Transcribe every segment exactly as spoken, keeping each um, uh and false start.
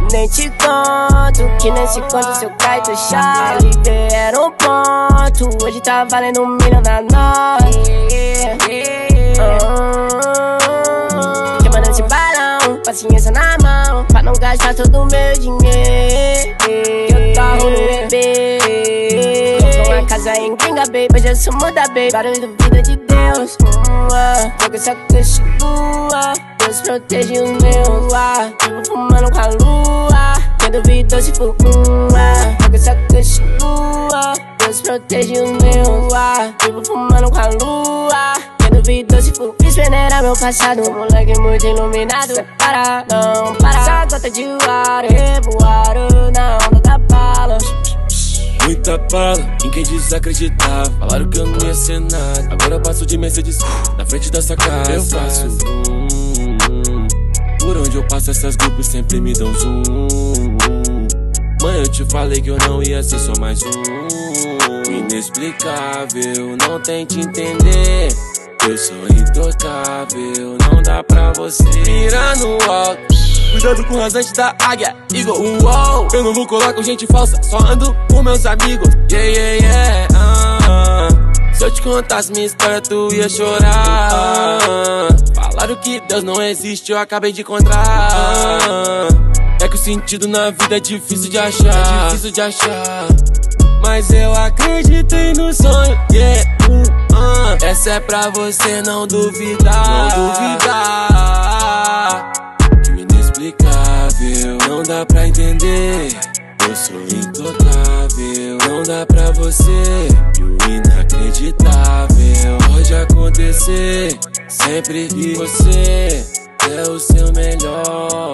Nem te conto, que nesse conto seu cai tu chora. Viver era um ponto, hoje tá valendo um milhão na nota. Yeah, yeah. Oh, queimando esse balão, paciência na mão, pra não gastar todo o meu dinheiro. Eu torro no bebê, comprou uma casa em Gringa Bay, hoje eu sou muda, baby. Barulho da vida de Deus, joga essa coxa lua, Deus protege os meus. Vivo fumando com a lua, quem duvidou se for uma. Joga essa coxa lua, Deus protege os meus. Vivo fumando com a lua, quem duvidou se for. Fiz peneirar meu passado, um moleque muito iluminado. Separa, não para, essa gota de ar, revoaram na onda da bala. Muita bala em quem desacreditava. Falaram que eu não ia ser nada. Agora eu passo de Mercedes na frente dessa casa. Eu faço zoom. Por onde eu passo essas grupos sempre me dão zoom. Mãe, eu te falei que eu não ia ser só mais um. Inexplicável, não tente entender. Eu sou intocável, não dá pra você mirar no alto. Cuidado com o rasante da águia, Eagle, uou. Eu não vou colar com gente falsa, só ando com meus amigos. Yeah, yeah, yeah, ah. Se eu te contasse minha história, tu ia chorar. Falaram que Deus não existe, eu acabei de encontrar. É que o sentido na vida é difícil de achar, é difícil de achar. Mas eu acreditei no sonho, yeah, uh, uh. Essa é pra você não duvidar, não duvidar. Inexplicável, não dá pra entender. Eu sou intocável, não dá pra você. E o inacreditável pode acontecer. Sempre vi você é o seu melhor.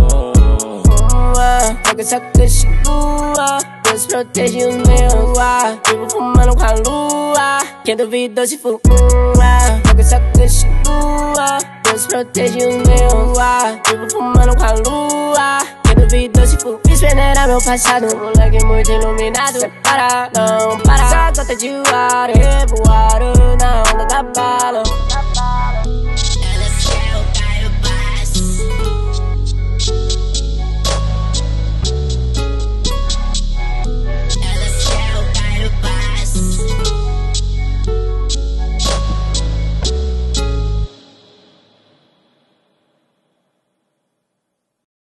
Joga essa coxa lua, Deus protege os meus. Vivo fumando com a lua, quem duvidou se for uma. Joga essa coxa lua, Deus protege os meus. Vivo fumando com a lua, quem duvidou se for. Fiz peneirar meu passado, um moleque muito iluminado. Separa, não para, essa gota de ar, revoaram na onda da bala.